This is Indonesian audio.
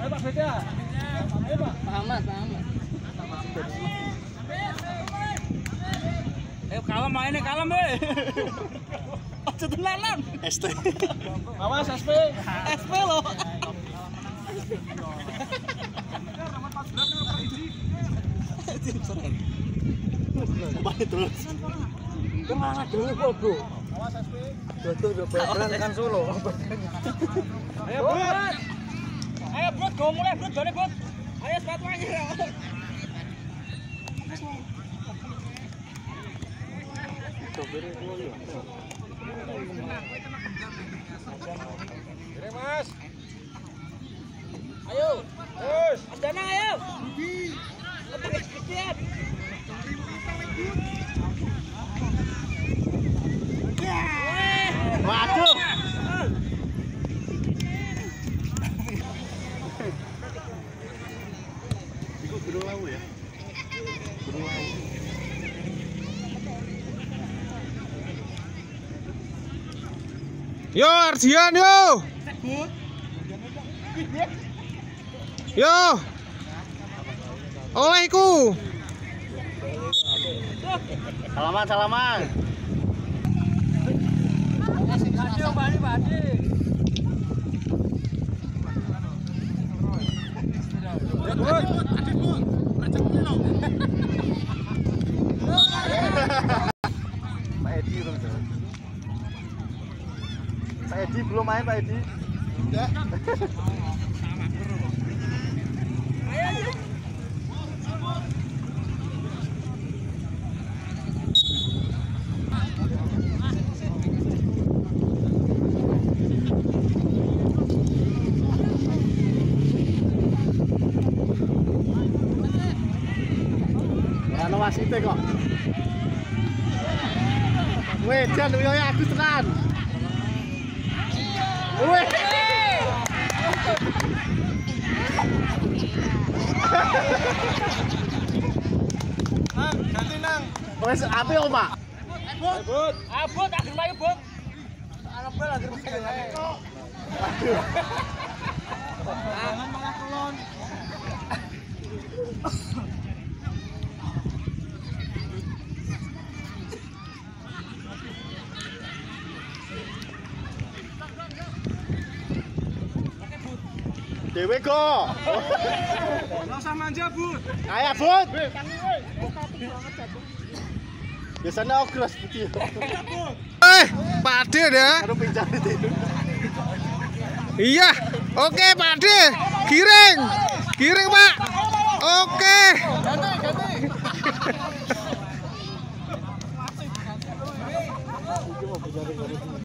Ayo Pak Beda. Ayo Pak. Ahmad. Ayo kalem mainnya kalem we. Aja tenanan. ST. Awas SP. SP lo. Balik terus. Kemana dulu kok, Bro? Awas SP. Betul kan Solo. Ayo Bud. Ayo Bro, go mulai Bro, jane Bro. Ayo sepatu aja. Kiri Mas. Ayo. Terus. Mas Danang ayo. Kepikiran. Waduh. Iku gunung lawu ya. Gunung lawu. Yo Ardian yo. Yo. Olehku. Salaman. Ayo bali. Pak Edi belum jalan. Pak Edi belum main Pak Edi. Udah. Ana wasite kok. Weh, jan yo aku tenan. Weh. Nang, ganti nang. Wes ape kok, Pak? Bud. Abot akhir mayu Bot. Ana bal akhir mayu. Jangan malah kelon. Dewe kok. Enggak usah manja, Bud. Ayo, Bud. Biasanya ogros putih. Pak Ade ya. Karo pinjam itu. Iya. Oke Pak Ade. Giring Pak. Oke. Iki mau